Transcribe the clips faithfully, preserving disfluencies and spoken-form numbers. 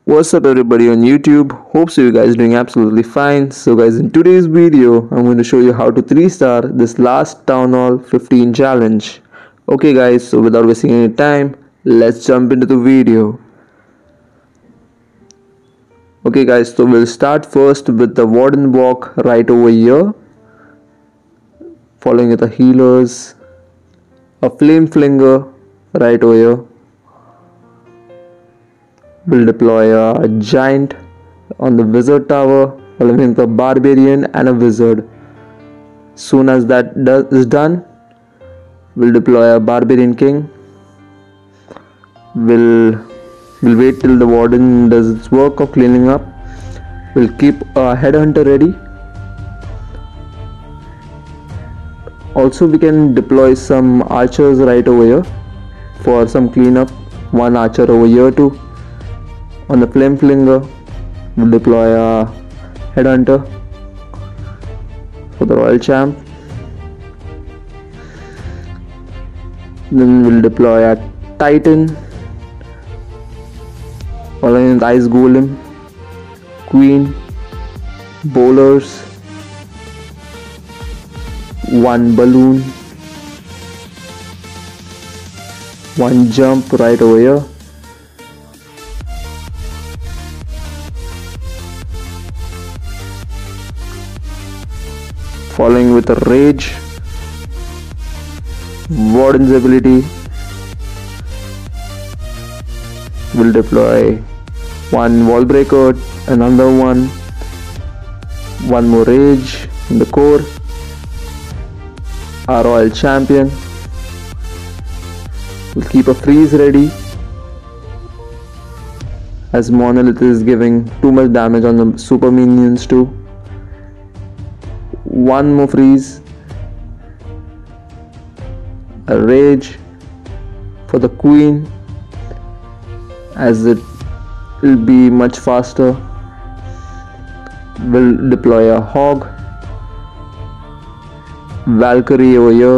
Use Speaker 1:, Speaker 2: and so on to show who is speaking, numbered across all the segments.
Speaker 1: What's up everybody on YouTube? Hope so you guys doing absolutely fine. So guys, in today's video I'm going to show you how to three star this last Town Hall fifteen challenge. Okay guys, so without wasting any time, let's jump into the video. Okay guys, so we'll start first with the Warden Walk right over here, following with the Healers, a Flame Flinger right over here. We'll deploy a Giant on the Wizard Tower, following the Barbarian and a Wizard. Soon as that do is done, we'll deploy a Barbarian King. We'll, we'll wait till the Warden does its work of cleaning up. We'll keep a Headhunter ready. Also we can deploy some Archers right over here for some cleanup. One Archer over here too. On the Flame Flinger, we'll deploy a Headhunter for the Royal Champ. Then we'll deploy a Titan, following the Ice Golem, Queen, Bowlers, one Balloon, one Jump right over here. Following with a Rage, Warden's ability, will deploy one Wall Breaker, another one, one more Rage in the core, our Royal Champion. We'll keep a Freeze ready, as Monolith is giving too much damage on the super minions too. One more Freeze, a Rage for the Queen, as it will be much faster. We'll deploy a Hog, Valkyrie over here,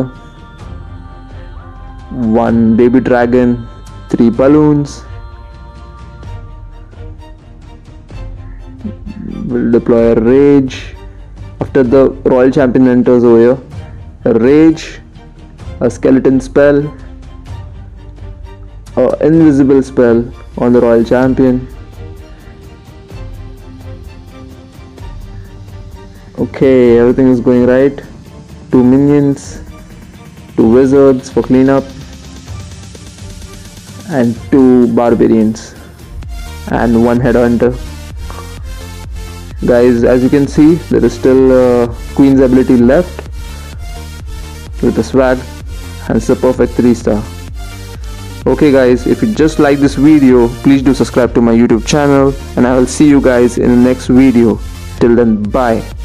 Speaker 1: one Baby Dragon, three Balloons. We'll deploy a Rage. After the Royal Champion enters over here, a Rage, a Skeleton spell, a Invisible spell on the Royal Champion. Okay, everything is going right. Two minions, two Wizards for cleanup, and two Barbarians, and one Headhunter. Guys, as you can see, there is still uh, Queen's ability left with the swag, and it's a perfect three star. Okay guys, if you just like this video, please do subscribe to my YouTube channel, and I will see you guys in the next video. Till then, bye.